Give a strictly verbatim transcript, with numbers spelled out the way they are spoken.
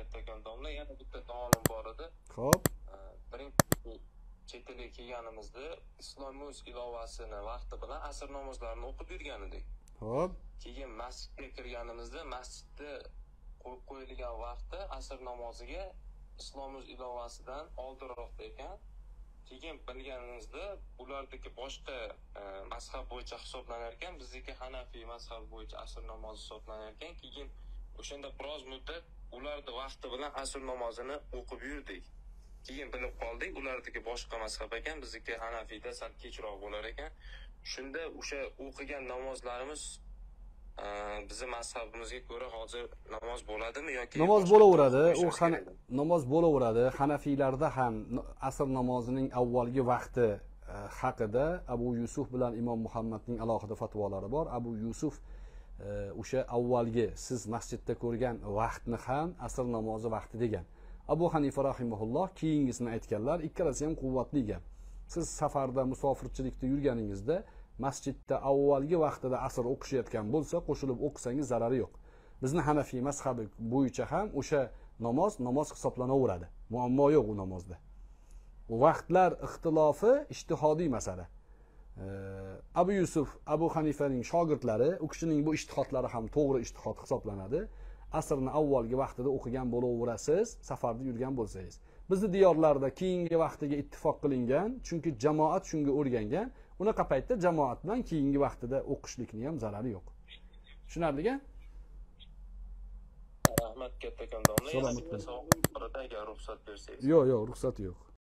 kattakon domla. Yana bitta savolim bor edi. Xo'p. Birinchi chet elga kelganimizda islomuz ilovasini vaqti bilan asr namozlarini o'qib yurgan edik. Xo'p. Keyin masjidga kirganimizda masjidda qo'yib qo'yilgan vaqti asr namoziga islomuz ilovasidan oldinroqda ekan. Keyin bilganimizda ulardagi boshqa mazhab bo'yicha hisoblanar ekan, bizdagi Hanafiy mazhabi bo'yicha asr namozi hisoblanar ekan. Keyin o'shanda biroz muddat ularning vaqti bilan asr namozini o'qib yurdik. Keyin bilib qoldik, ulardagi boshqa mazhab ekan, bizdagi Hanafiyda sal kechroq bo'lar ekan. Shunda o'sha o'qigan namozlarimiz bizim mazhabimizga ko'ra hozir namoz bo'ladimi yoki namoz bo'laveradi? U namoz bo'laveradi. Hanafiylarda ham asr namozining avvalgi vaqti haqida Abu Yusuf bilan Imom Muhammadning alohida fatvolari bor. Abu Yusuf o'sha avvalgi siz masjidda ko'rgan vaqtni ham asr namozi vaqti degan. Abu Hanifa rahimahulloh keyingisini aytganlar, ikkalasi ham quvvatli gap. Siz safarda, musofirchilikda yurganingizda masjidda avvalgi vaqtida asr o'qishayotgan bo'lsa, qo'shilib o'qisangiz zarari yo'q. Bizni Hanafiy mazhabi bo'yicha ham o'sha namoz namoz hisoblanaveradi. Muammo yo'q u namozda. Vaqtlar ixtilofi ijtihodiy masala. Abu Yusuf, Abu Hanifaning shogirdlari, u kishining bu ijtihodlari ham to'g'ri ijtihod hisoblanadi. Asrni avvalgi vaqtida o'qigan bo'laverasiz, safarda yurgan bo'lsangiz. Bizni diyorlarda keyingi vaqtiga ittifoq qilingan, chunki jamoat shunga o'rgangan. Unaqa paytda jamoat bilan keyingi vaqtida o'qishlikning ham zarari yo'q. Tushunarlimi? Rahmat kattakon domla. Yana bir savol bor edi, agar ruxsat bersangiz. Yo'q, yo'q, ruxsat yo'q.